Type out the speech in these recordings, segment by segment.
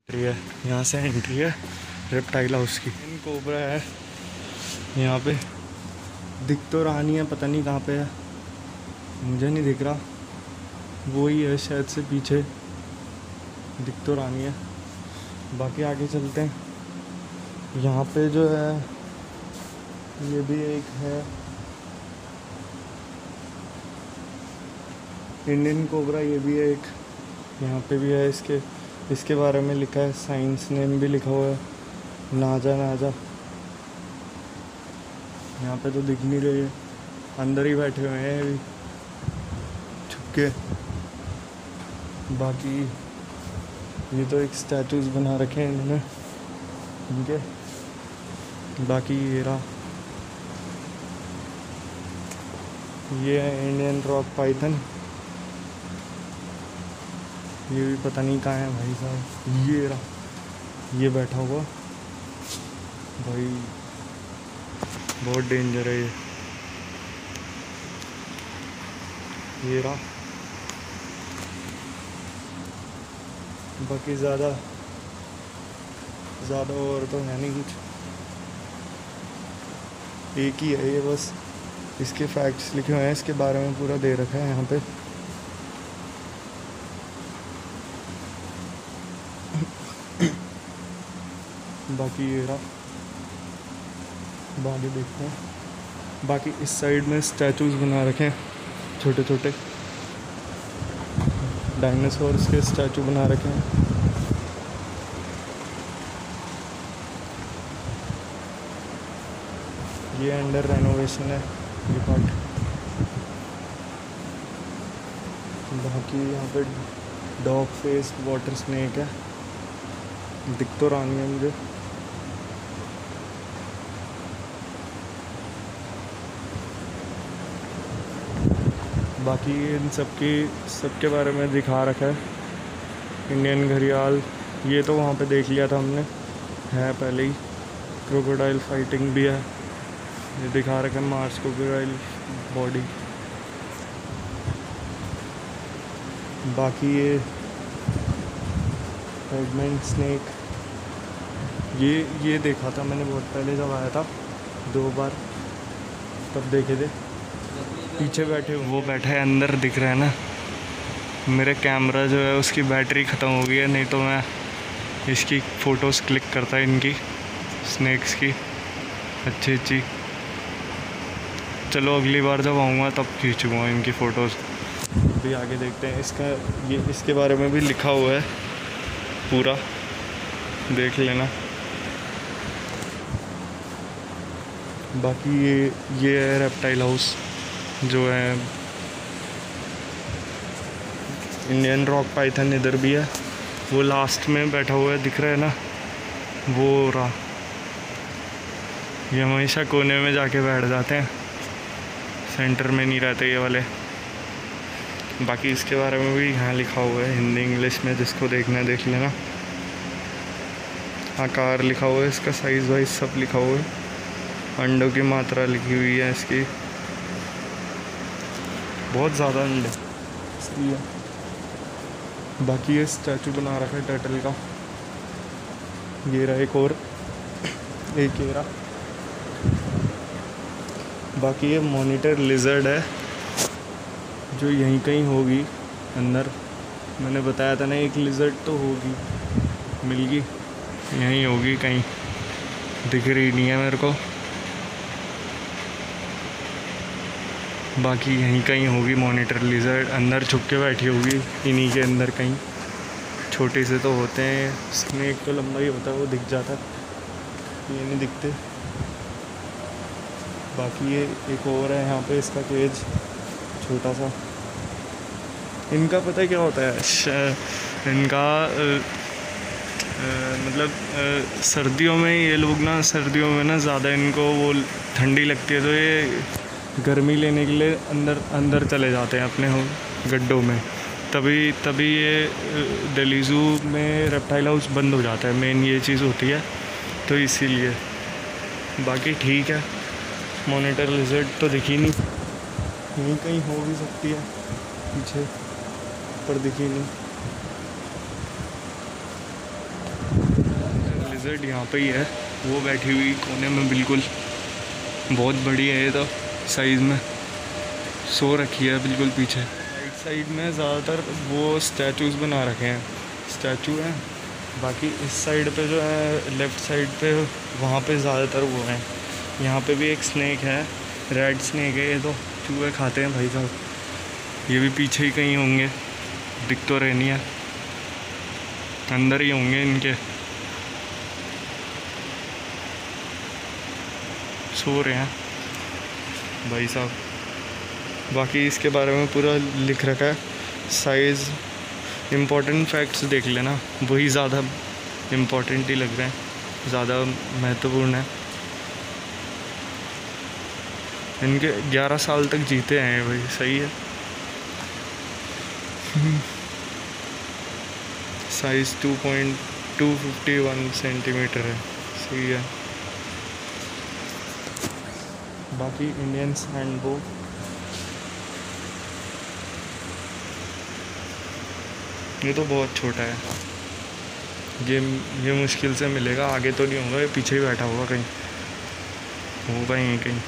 Entry है, यहाँ से एंट्री है रेप्टाइल हाउस की। इन कोबरा है यहाँ पे, दिख तो रहा नहीं है, पता नहीं कहाँ पे है, मुझे नहीं दिख रहा। वो ही है शायद से पीछे, दिख तो रहा नहीं है। बाकी आगे चलते हैं। यहाँ पे जो है ये भी एक है इंडियन कोबरा, ये भी है एक, यहाँ पे भी है। इसके बारे में लिखा है, साइंस नेम भी लिखा हुआ है, नाजा नाजा। यहाँ पे तो दिख नहीं रही है, अंदर ही बैठे हुए हैं अभी छुप के। बाकी ये तो एक स्टैचूज बना रखे हैं इन्होंने इनके। बाकी ये रहा, ये है इंडियन रॉक पाइथन। ये भी पता नहीं कहाँ है भाई साहब। ये रहा, ये बैठा हुआ भाई, बहुत डेंजर है ये रहा। बाकी ज़्यादा और तो है नहीं कुछ, एक ही है ये बस। इसके फैक्ट्स लिखे हुए हैं, इसके बारे में पूरा दे रखा है यहाँ पे। बाकी ये रहा, बाकी देखते हैं। बाकी इस साइड में स्टैचूज बना रखे हैं छोटे छोटे, डायनासोर्स के स्टैचू बना रखे हैं। ये अंडर रेनोवेशन है ये पार्ट। बाकी यहाँ पे डॉग फेस वाटर स्नेक है, दिख तो रहा नहीं है मुझे। बाकी इन सबके बारे में दिखा रखा है। इंडियन घड़ियाल, ये तो वहाँ पे देख लिया था हमने, है पहले ही। क्रोकोडाइल फाइटिंग भी है, ये दिखा रखा है, मार्स क्रोकोडाइल बॉडी। बाकी ये हेडमैन स्नेक, ये देखा था मैंने बहुत पहले जब आया था, 2 बार तब देखे थे। पीछे बैठे, वो बैठा है अंदर, दिख रहा है ना। मेरे कैमरा जो है उसकी बैटरी ख़त्म हो गई है, नहीं तो मैं इसकी फ़ोटोज़ क्लिक करता है, इनकी स्नेक्स की अच्छी। चलो अगली बार जब आऊँगा तब खींचूँगा इनकी फ़ोटोज़। अभी आगे देखते हैं। इसके बारे में भी लिखा हुआ है पूरा, देख लेना। बाकी ये है रेप्टाइल हाउस जो है। इंडियन रॉक पाइथन इधर भी है, वो लास्ट में बैठा हुआ है, दिख रहा है ना, वो रहा। ये हमेशा कोने में जाके बैठ जाते हैं, सेंटर में नहीं रहते ये वाले। बाकी इसके बारे में भी यहाँ लिखा हुआ है हिंदी इंग्लिश में, जिसको देखना है देख लेना। आकार लिखा हुआ है इसका, साइज़ वाइज सब लिखा हुआ है, अंडों की मात्रा लिखी हुई है इसकी, बहुत ज़्यादा अंडे इसलिए। बाकी ये स्टैचू बना रखा है टर्टल का, ये रहा एक और, एक ये रहा। बाकी ये मॉनिटर लिजर्ड है जो यहीं कहीं होगी अंदर। मैंने बताया था ना, एक लिजर्ड तो होगी, मिल गई, यहीं होगी कहीं, दिख रही नहीं है मेरे को। बाकी यहीं कहीं होगी मॉनिटर लिजर्ड, अंदर छुप के बैठी होगी इन्हीं के अंदर कहीं। छोटे से तो होते हैं, स्नेक तो लंबा ही होता है, वो दिख जाता है, ये नहीं दिखते। बाकी ये एक और है यहाँ पे, इसका केज छोटा सा। इनका पता है क्या होता है, इनका मतलब सर्दियों में ये लोग ना, सर्दियों में ना ज़्यादा इनको वो ठंडी लगती है, तो ये गर्मी लेने के लिए अंदर चले जाते हैं अपने गड्ढों में। तभी ये दिल्ली ज़ू में रेप्टाइल हाउस बंद हो जाता है, मेन ये चीज़ होती है, तो इसीलिए। बाकी ठीक है, मॉनिटर लिजर्ड तो दिखी नहीं, यहीं कहीं हो भी सकती है पीछे, पर दिखी नहीं। लिजर्ड यहाँ पे ही है, वो बैठी हुई कोने में बिल्कुल, बहुत बड़ी है ये तो साइज़ में, सो रखी है बिल्कुल पीछे। राइट साइड में ज़्यादातर वो स्टैचूज़ बना रखे हैं, स्टैचू हैं। बाकी इस साइड पे जो है लेफ़्ट साइड पे, वहाँ पे ज़्यादातर वो हैं। यहाँ पे भी एक स्नैक है, रेड स्नैक है, ये तो चूहे खाते हैं भाई साहब। ये भी पीछे ही कहीं होंगे, दिख तो रहे नहीं है, अंदर ही होंगे इनके, सो रहे हैं भाई साहब। बाकी इसके बारे में पूरा लिख रखा है, साइज़, इम्पोर्टेंट फैक्ट्स देख लेना, वही ज़्यादा इम्पोर्टेंट ही लग रहे हैं, ज़्यादा महत्वपूर्ण है। इनके 11 साल तक जीते हैं भाई, सही है। साइज़ 2.251 सेंटीमीटर है, सही है। बाकी इंडियन सैंडबो, ये तो बहुत छोटा है, ये मुश्किल से मिलेगा, आगे तो नहीं होगा, ये पीछे ही बैठा होगा कहीं, होगा ही कहीं।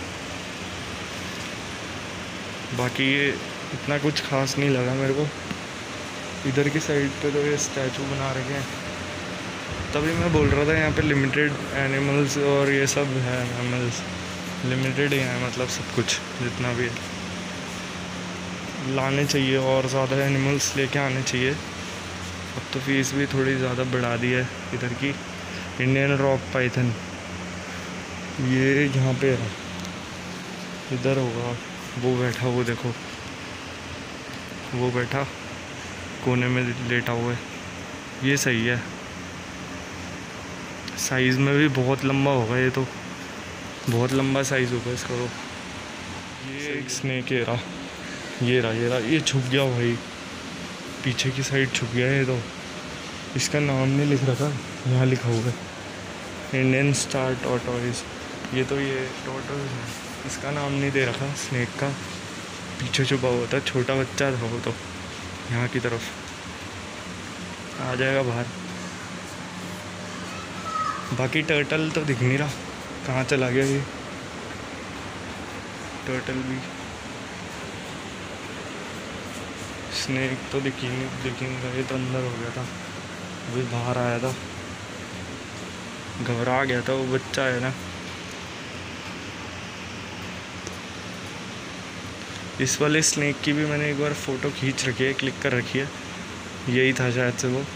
बाकी ये इतना कुछ खास नहीं लगा मेरे को। इधर की साइड पे तो ये स्टैचू बना रखे हैं, तभी मैं बोल रहा था यहाँ पे लिमिटेड एनिमल्स और ये सब है, एनिमल्स लिमिटेड ही है, मतलब सब कुछ जितना भी है लाने चाहिए, और ज़्यादा एनिमल्स लेके आने चाहिए। अब तो फीस भी थोड़ी ज़्यादा बढ़ा दी है इधर की। इंडियन रॉक पाइथन ये यहाँ पे है, इधर होगा, वो बैठा, वो देखो वो बैठा कोने में लेटा हुआ है, ये सही है। साइज़ में भी बहुत लंबा होगा, ये तो बहुत लंबा साइज़ होगा इसका। तो ये एक स्नेक है, ये छुप गया भाई, पीछे की साइड छुप गया है। तो इसका नाम नहीं लिख रखा, यहाँ लिखा हुआ है इंडियन स्टार टॉर्टोइज। ये तो ये टॉर्टोइज है, इसका नाम नहीं दे रखा स्नेक का, पीछे छुपा हुआ था, छोटा बच्चा था वो। तो यहाँ की तरफ आ जाएगा बाहर। बाकी टर्टल तो दिख नहीं रहा, कहाँ चला गया ये टर्टल भी। स्नेक तो दिखेंगे, ये तो अंदर हो गया था, अभी बाहर आया था, घबरा गया था, वो बच्चा है ना। इस वाले स्नेक की भी मैंने एक बार फ़ोटो खींच रखी है, क्लिक कर रखी है, यही था शायद से वो।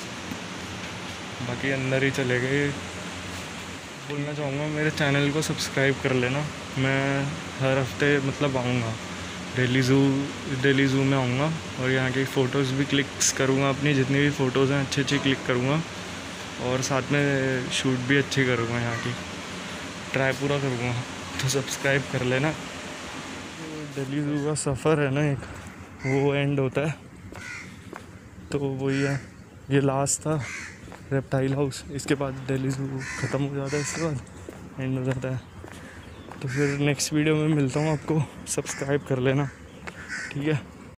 बाकी अंदर ही चले गए। बोलना चाहूँगा मेरे चैनल को सब्सक्राइब कर लेना, मैं हर हफ्ते मतलब आऊँगा, दिल्ली ज़ू में आऊँगा, और यहाँ की फ़ोटोज़ भी क्लिक्स करूँगा, अपनी जितनी भी फ़ोटोज़ हैं अच्छी क्लिक करूँगा, और साथ में शूट भी अच्छी करूँगा, यहाँ की ट्राई पूरा करूँगा। तो सब्सक्राइब कर लेना। दिल्ली ज़ू का सफ़र है ना एक, वो एंड होता है, तो वही है, ये लास्ट था रेप्टाइल हाउस, इसके बाद दिल्ली ज़ू ख़त्म हो जाता है, इसके बाद एंड हो जाता है। तो फिर नेक्स्ट वीडियो में मिलता हूँ आपको, सब्सक्राइब कर लेना, ठीक है।